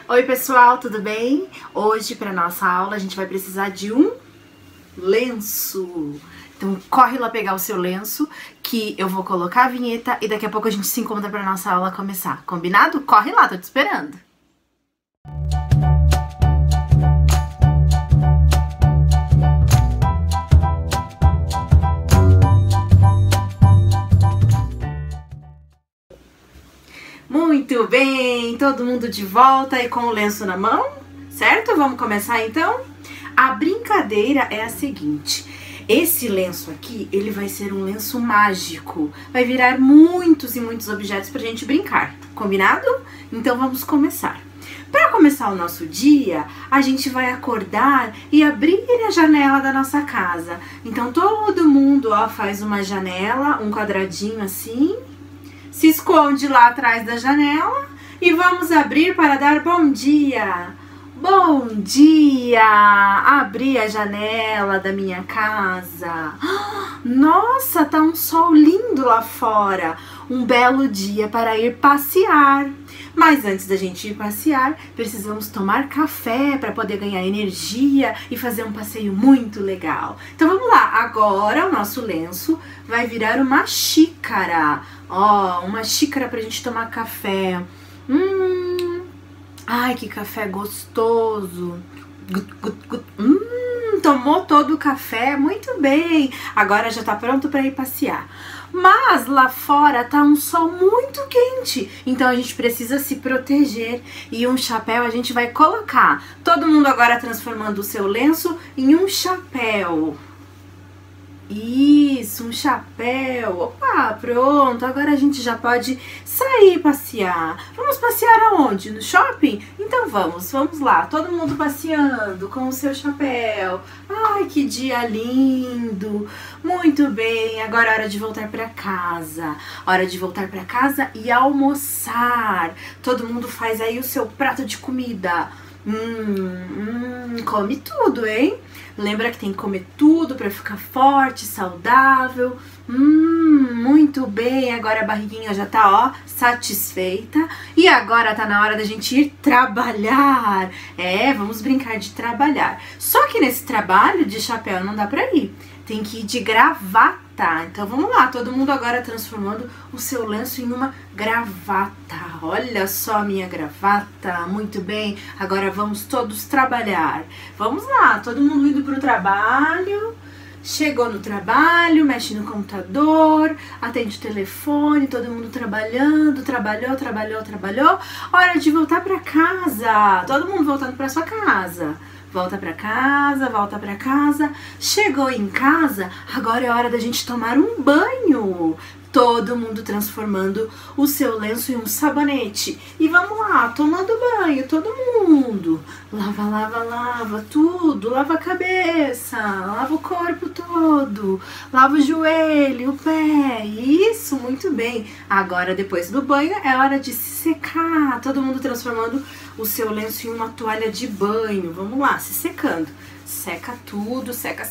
Oi pessoal, tudo bem? Hoje para nossa aula a gente vai precisar de um lenço. Então corre lá pegar o seu lenço que eu vou colocar a vinheta e daqui a pouco a gente se encontra para nossa aula começar. Combinado? Corre lá, tô te esperando. Muito bem, todo mundo de volta e com o lenço na mão, certo? Vamos começar então? A brincadeira é a seguinte: esse lenço aqui, ele vai ser um lenço mágico, vai virar muitos e muitos objetos pra gente brincar, combinado? Então vamos começar. Para começar o nosso dia, a gente vai acordar e abrir a janela da nossa casa. Então todo mundo, ó, faz uma janela, um quadradinho assim, se esconde lá atrás da janela e vamos abrir para dar bom dia. Bom dia! Abri a janela da minha casa. Nossa, tá um sol lindo lá fora. Um belo dia para ir passear. Mas antes da gente ir passear, precisamos tomar café para poder ganhar energia e fazer um passeio muito legal. Então vamos lá, agora o nosso lenço vai virar uma xícara. Ó, uma xícara pra gente tomar café. Ai, que café gostoso. Tomou todo o café, muito bem. Agora já tá pronto para ir passear. Mas lá fora tá um sol muito quente, então a gente precisa se proteger e um chapéu a gente vai colocar. Todo mundo agora transformando o seu lenço em um chapéu. Isso, um chapéu. Opa, pronto, agora a gente já pode sair passear. Vamos passear aonde? No shopping? Então vamos lá, todo mundo passeando com o seu chapéu. Ai, que dia lindo. Muito bem, agora é hora de voltar para casa. Hora de voltar para casa e almoçar. Todo mundo faz aí o seu prato de comida. Come tudo, hein? Lembra que tem que comer tudo para ficar forte, saudável. Muito bem, agora a barriguinha já tá, ó, satisfeita. E agora tá na hora da gente ir trabalhar. É, vamos brincar de trabalhar. Só que nesse trabalho de chapéu não dá pra ir. Tem que ir de gravata. Então vamos lá, todo mundo agora transformando o seu lenço em uma gravata. Olha só a minha gravata, muito bem. Agora vamos todos trabalhar. Vamos lá, todo mundo indo pro trabalho. Chegou no trabalho, mexe no computador, atende o telefone, todo mundo trabalhando, trabalhou. Hora de voltar pra casa, todo mundo voltando pra sua casa. Volta pra casa, chegou em casa, agora é hora da gente tomar um banho. Todo mundo transformando o seu lenço em um sabonete. E vamos lá, tomando banho, todo mundo. Lava tudo, lava a cabeça, lava o corpo todo, lava o joelho, o pé. Isso, muito bem. Agora, depois do banho, é hora de se secar. Todo mundo transformando o seu lenço em uma toalha de banho. Vamos lá, se secando. Seca tudo, seca.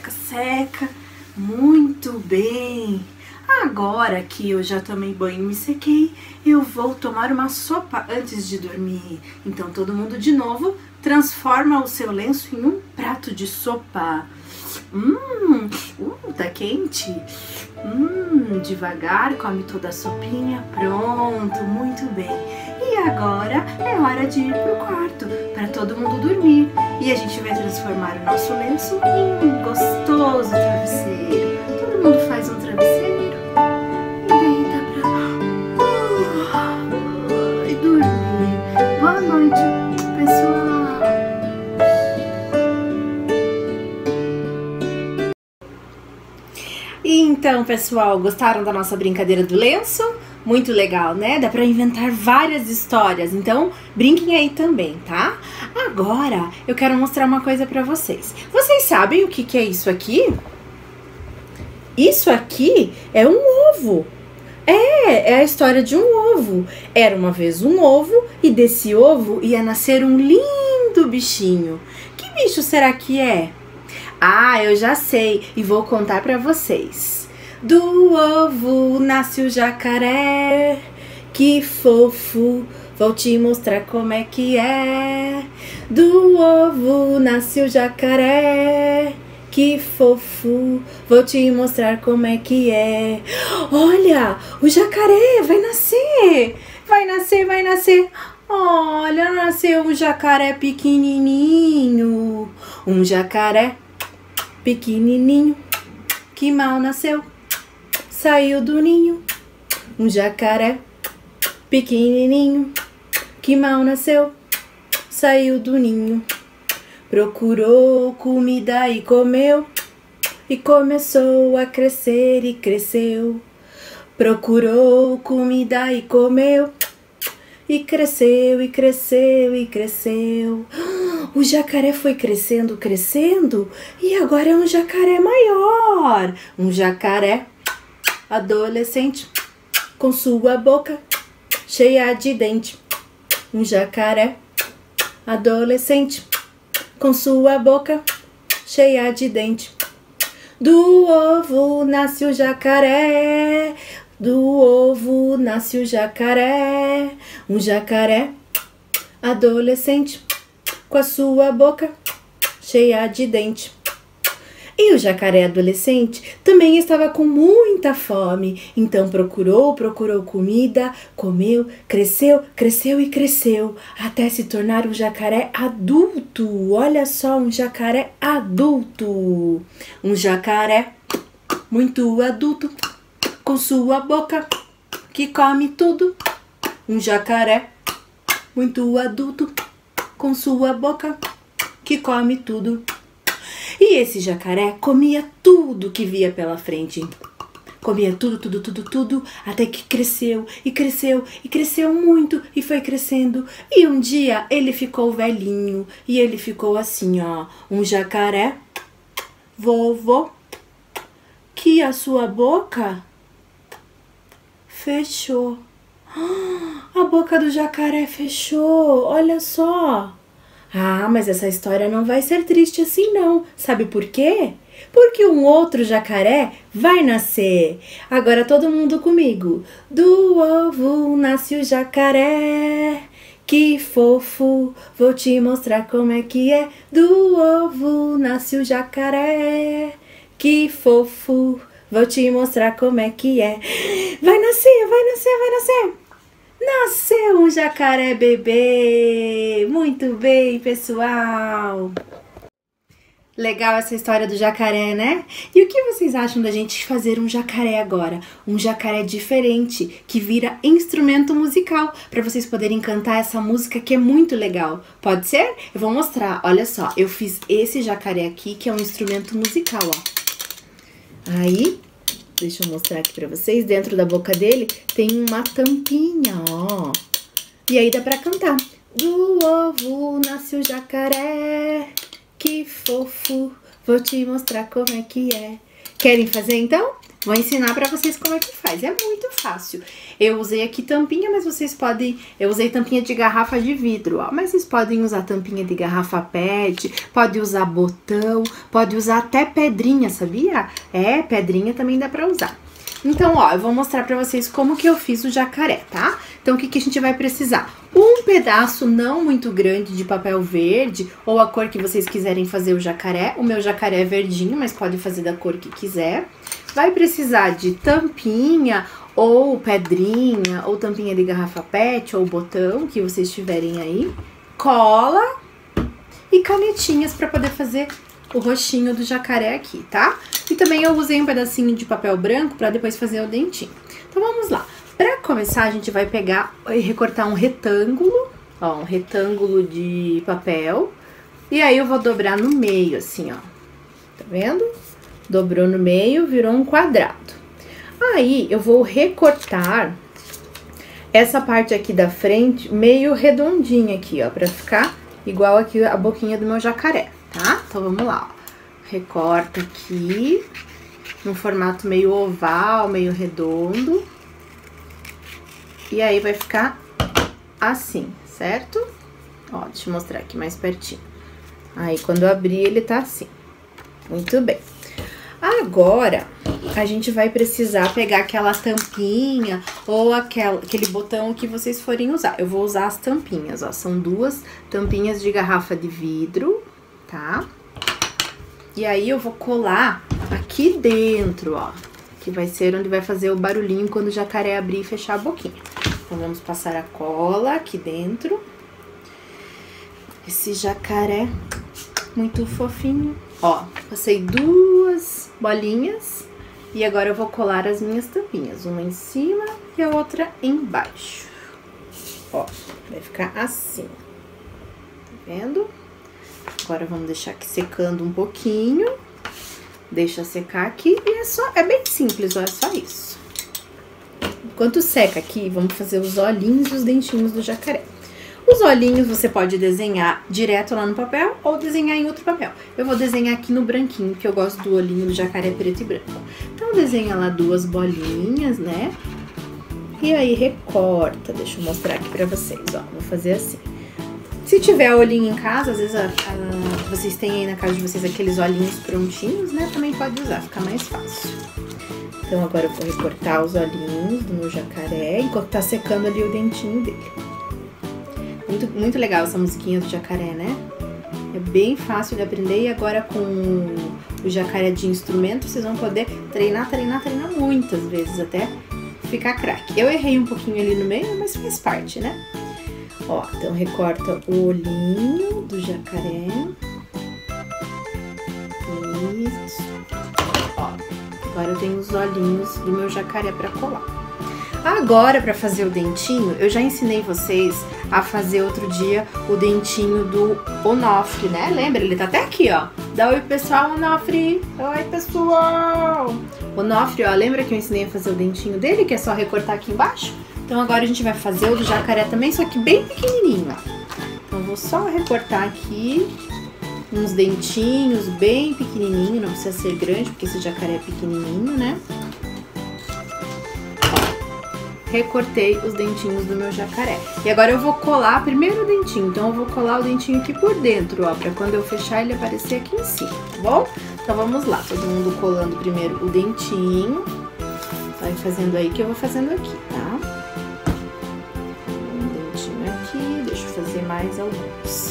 Muito bem. Agora que eu já tomei banho e me sequei, eu vou tomar uma sopa antes de dormir. Então todo mundo de novo transforma o seu lenço em um prato de sopa. Tá quente. Devagar, come toda a sopinha. Pronto, muito bem. E agora é hora de ir pro quarto para todo mundo dormir. E a gente vai transformar o nosso lenço em um gostoso travesseiro. Todo mundo faz um travesseiro. Boa noite, pessoal. Então, pessoal, gostaram da nossa brincadeira do lenço? Muito legal, né? Dá pra inventar várias histórias, então brinquem aí também, tá? Agora, eu quero mostrar uma coisa pra vocês. Vocês sabem o que é isso aqui? Isso aqui é um ovo. É a história de um ovo. Era uma vez um ovo e desse ovo ia nascer um lindo bichinho. Que bicho será que é? Ah, eu já sei e vou contar pra vocês. Do ovo nasce o jacaré, que fofo, vou te mostrar como é que é. Do ovo nasce o jacaré. Que fofo, vou te mostrar como é que é. Olha, o jacaré vai nascer. Vai nascer, vai nascer. Olha, nasceu um jacaré pequenininho. Um jacaré pequenininho que mal nasceu, saiu do ninho. Um jacaré pequenininho que mal nasceu, saiu do ninho. Procurou comida e comeu, e começou a crescer e cresceu. Procurou comida e comeu, e cresceu e cresceu e cresceu. O jacaré foi crescendo, crescendo, e agora é um jacaré maior. Um jacaré adolescente, com sua boca cheia de dente. Um jacaré adolescente, com sua boca cheia de dente. Do ovo nasce o jacaré. Do ovo nasce o jacaré. Um jacaré adolescente, com a sua boca cheia de dente. E o jacaré adolescente também estava com muita fome, então procurou comida, comeu, cresceu, cresceu e cresceu, até se tornar um jacaré adulto. Olha só, um jacaré adulto. Um jacaré muito adulto, com sua boca que come tudo. Um jacaré muito adulto, com sua boca que come tudo. E esse jacaré comia tudo que via pela frente. Comia tudo, até que cresceu e cresceu e cresceu muito e foi crescendo. E um dia ele ficou velhinho e ele ficou assim, ó, um jacaré vovô, que a sua boca fechou. A boca do jacaré fechou, olha só. Ah, mas essa história não vai ser triste assim não. Sabe por quê? Porque um outro jacaré vai nascer. Agora todo mundo comigo. Do ovo nasce o jacaré. Que fofo, vou te mostrar como é que é. Do ovo nasce o jacaré. Que fofo, vou te mostrar como é que é. Vai nascer, vai nascer, vai nascer. Nasceu um jacaré bebê! Muito bem, pessoal! Legal essa história do jacaré, né? E o que vocês acham da gente fazer um jacaré agora? Um jacaré diferente, que vira instrumento musical, para vocês poderem cantar essa música que é muito legal. Pode ser? Eu vou mostrar. Olha só, eu fiz esse jacaré aqui, que é um instrumento musical, ó. Aí, deixa eu mostrar aqui pra vocês. Dentro da boca dele tem uma tampinha, ó. E aí dá pra cantar. Do ovo nasce o jacaré. Que fofo, vou te mostrar como é que é. Querem fazer então? Vou ensinar pra vocês como é que faz. É muito fácil. Eu usei aqui tampinha, mas vocês podem... Eu usei tampinha de garrafa de vidro, ó. Mas vocês podem usar tampinha de garrafa PET, pode usar botão, pode usar até pedrinha, sabia? É, pedrinha também dá pra usar. Então, ó, eu vou mostrar pra vocês como que eu fiz o jacaré, tá? Então, o que que a gente vai precisar? Um pedaço não muito grande de papel verde, ou a cor que vocês quiserem fazer o jacaré. O meu jacaré é verdinho, mas pode fazer da cor que quiser. Vai precisar de tampinha, ou pedrinha, ou tampinha de garrafa PET, ou botão, que vocês tiverem aí. Cola e canetinhas pra poder fazer o rostinho do jacaré aqui, tá? E também eu usei um pedacinho de papel branco pra depois fazer o dentinho. Então, vamos lá. Pra começar, a gente vai pegar e recortar um retângulo, ó, um retângulo de papel. E aí, eu vou dobrar no meio, assim, ó. Tá vendo? Dobrou no meio, virou um quadrado. Aí, eu vou recortar essa parte aqui da frente meio redondinha aqui, ó, pra ficar igual aqui a boquinha do meu jacaré, tá? Então, vamos lá, ó. Recorta aqui, num formato meio oval, meio redondo. E aí, vai ficar assim, certo? Ó, deixa eu mostrar aqui mais pertinho. Aí, quando eu abrir, ele tá assim. Muito bem. Agora, a gente vai precisar pegar aquela tampinha ou aquele botão que vocês forem usar. Eu vou usar as tampinhas, ó. São 2 tampinhas de garrafa de vidro, tá? E aí eu vou colar aqui dentro, ó. Que vai ser onde vai fazer o barulhinho quando o jacaré abrir e fechar a boquinha. Então, vamos passar a cola aqui dentro. Esse jacaré muito fofinho. Ó, passei 2 bolinhas e agora eu vou colar as minhas tampinhas. Uma em cima e a outra embaixo. Ó, vai ficar assim. Tá vendo? Agora vamos deixar aqui secando um pouquinho. Deixa secar aqui e é bem simples, ó, é só isso. Enquanto seca aqui, vamos fazer os olhinhos e os dentinhos do jacaré. Os olhinhos você pode desenhar direto lá no papel ou desenhar em outro papel. Eu vou desenhar aqui no branquinho, porque eu gosto do olhinho do jacaré preto e branco. Então, desenha lá 2 bolinhas, né? E aí, recorta. Deixa eu mostrar aqui pra vocês, ó. Vou fazer assim. Se tiver olhinho em casa, às vezes vocês têm aí na casa de vocês aqueles olhinhos prontinhos, né? Também pode usar, fica mais fácil. Então, agora eu vou recortar os olhinhos do meu jacaré, enquanto tá secando ali o dentinho dele. Muito legal essa musiquinha do jacaré, né? É bem fácil de aprender e agora com o jacaré de instrumento, vocês vão poder treinar muitas vezes até ficar craque. Eu errei um pouquinho ali no meio, mas faz parte, né? Ó, então recorta o olhinho do jacaré. Isso. Ó, agora eu tenho os olhinhos do meu jacaré pra colar. Agora, pra fazer o dentinho, eu já ensinei vocês a fazer outro dia o dentinho do Onofre, né? Lembra? Ele tá até aqui, ó. Dá oi, pessoal, Onofre! Oi, pessoal! Onofre, ó, lembra que eu ensinei a fazer o dentinho dele, que é só recortar aqui embaixo? Então, agora a gente vai fazer o do jacaré também, só que bem pequenininho, ó. Então, eu vou só recortar aqui uns dentinhos bem pequenininho, não precisa ser grande, porque esse jacaré é pequenininho, né? Recortei os dentinhos do meu jacaré. E agora eu vou colar primeiro o dentinho. Então eu vou colar o dentinho aqui por dentro, ó, pra quando eu fechar ele aparecer aqui em cima, tá bom? Então vamos lá, todo mundo colando primeiro o dentinho. Vai fazendo aí que eu vou fazendo aqui, tá? Um dentinho aqui, deixa eu fazer mais alguns.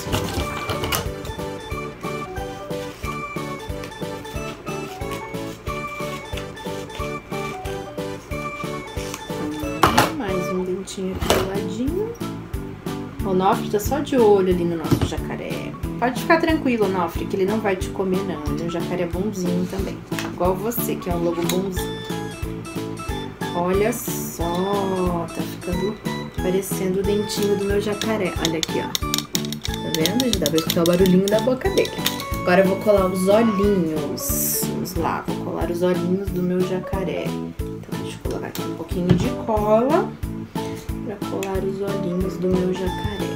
Aqui do ladinho. O Onofre tá só de olho ali no nosso jacaré. Pode ficar tranquilo, Onofre, que ele não vai te comer, não. Ele é um jacaré bonzinho também. Igual você, que é um lobo bonzinho. Olha só, tá ficando parecendo o dentinho do meu jacaré. Olha aqui, ó. Tá vendo? Já dá pra escutar o barulhinho da boca dele. Agora eu vou colar os olhinhos. Vamos lá, vou colar os olhinhos do meu jacaré. Então, deixa eu colocar aqui um pouquinho de cola para colar os olhinhos do meu jacaré.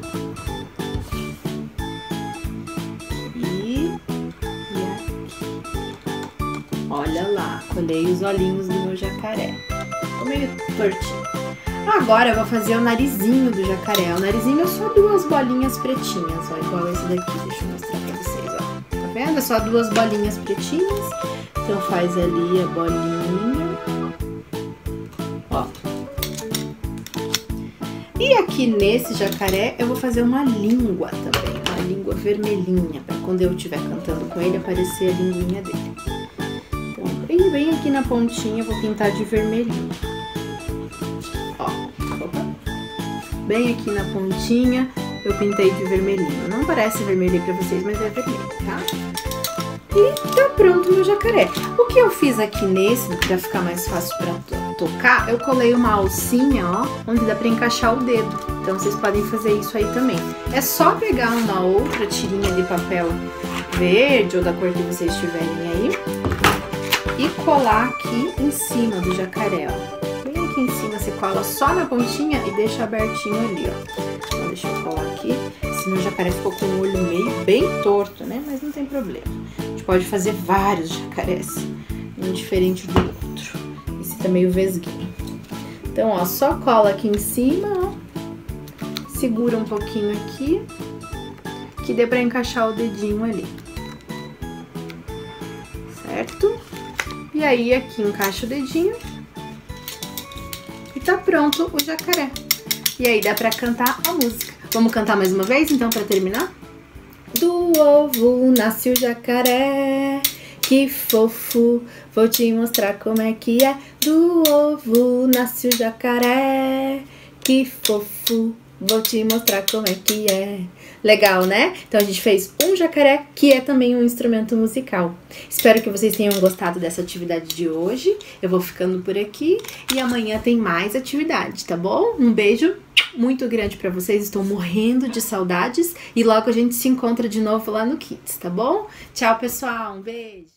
E aqui. Olha lá, colei os olhinhos do meu jacaré. Ficou meio tortinho. Agora eu vou fazer o narizinho do jacaré. O narizinho é só 2 bolinhas pretinhas, ó, igual esse daqui. Deixa eu mostrar pra vocês, ó. Tá vendo? É só 2 bolinhas pretinhas. Então faz ali a bolinha. Ó. E aqui nesse jacaré eu vou fazer uma língua também, uma língua vermelhinha, para quando eu estiver cantando com ele aparecer a linguinha dele. Então, bem aqui na pontinha eu vou pintar de vermelhinho. Ó, opa. Bem aqui na pontinha eu pintei de vermelhinho. Não parece vermelho pra vocês, mas é vermelho, tá? E tá pronto o meu jacaré. O que eu fiz aqui nesse, pra ficar mais fácil pra tocar, eu colei uma alcinha, ó, onde dá pra encaixar o dedo. Então vocês podem fazer isso aí também. É só pegar uma outra tirinha de papel verde ou da cor que vocês tiverem aí e colar aqui em cima do jacaré, ó. Bem aqui em cima você cola só na pontinha e deixa abertinho ali, ó. Então deixa eu colar aqui. Esse meu jacaré ficou com o olho meio bem torto, né? Mas não tem problema. A gente pode fazer vários jacarés, um diferente do outro. Esse tá meio vesguinho. Então, ó, só cola aqui em cima, ó. Segura um pouquinho aqui, que dê pra encaixar o dedinho ali. Certo? E aí aqui encaixa o dedinho e tá pronto o jacaré. E aí dá pra cantar a música. Vamos cantar mais uma vez então pra terminar? Do ovo nasce o jacaré, que fofo, vou te mostrar como é que é. Do ovo nasce o jacaré, que fofo, vou te mostrar como é que é. Legal, né? Então a gente fez um jacaré, que é também um instrumento musical. Espero que vocês tenham gostado dessa atividade de hoje. Eu vou ficando por aqui e amanhã tem mais atividade, tá bom? Um beijo muito grande pra vocês, estou morrendo de saudades e logo a gente se encontra de novo lá no Kids, tá bom? Tchau, pessoal, um beijo!